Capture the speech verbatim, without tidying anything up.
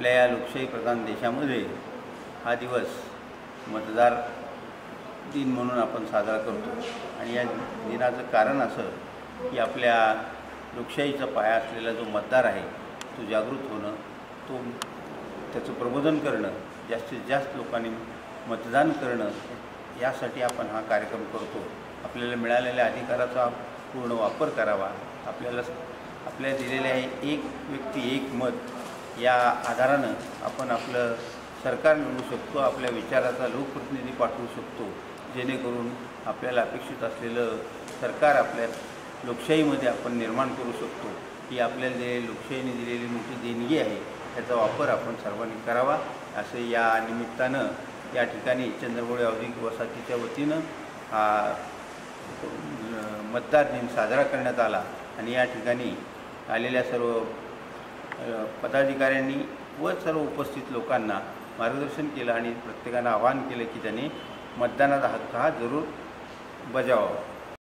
आपल्या या लोकशाही प्रधान देशामध्ये हा दिवस मतदार दिन म्हणून आपण साजरा करतो आणि या दिनाचं कारण असं की आपल्या लोकशाहीचा पाया असलेला जो मतदार आहे तो जागृत होणं, तो त्याचं प्रबोधन करणं, जास्तीत जास्त लोकांनी मतदान करणं, यासाठी आपण हा कार्यक्रम करतो। आपल्याला मिळालेल्या अधिकाराचा पूर्ण वापर करावा। आपल्याला आपल्याला दिलेल्या एक व्यक्ती एक मत या आधारानं आपण आपलं सरकार निवडू शकतो, आपल्या विचाराचा लोकप्रतिनिधी पाठवू शकतो, जेणेकरून आपल्याला अपेक्षित असलेलं सरकार आपल्या लोकशाहीमध्ये आपण निर्माण करू शकतो। ही आपल्याला दिलेली लोकशाहीने दिलेली मोठी देणगी आहे, त्याचा वापर आपण सर्वांनी करावा असं या निमित्तानं या ठिकाणी चंद्रमौळी औद्योगिक वसाहतीच्या वतीनं हा मतदार दिन साजरा करण्यात आला आणि या ठिकाणी आलेल्या सर्व पदाधिकाऱ्यांनी व सर्व उपस्थित लोकांना मार्गदर्शन केलं आणि प्रत्येकानं आवाहन केलं की त्यांनी मतदानाचा हक्क हा जरूर बजावावा।